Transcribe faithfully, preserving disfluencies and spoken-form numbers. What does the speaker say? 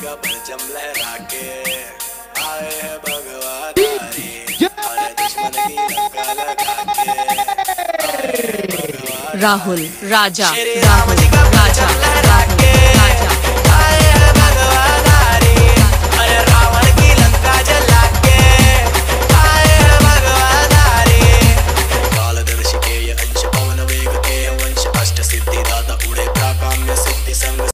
का परचम लहरा के आए हैं भगवा तारी, हर दुश्मन की लंका लगा के आए हैं भगवा तारी। राहुल राजा श्री राम राहुल जी का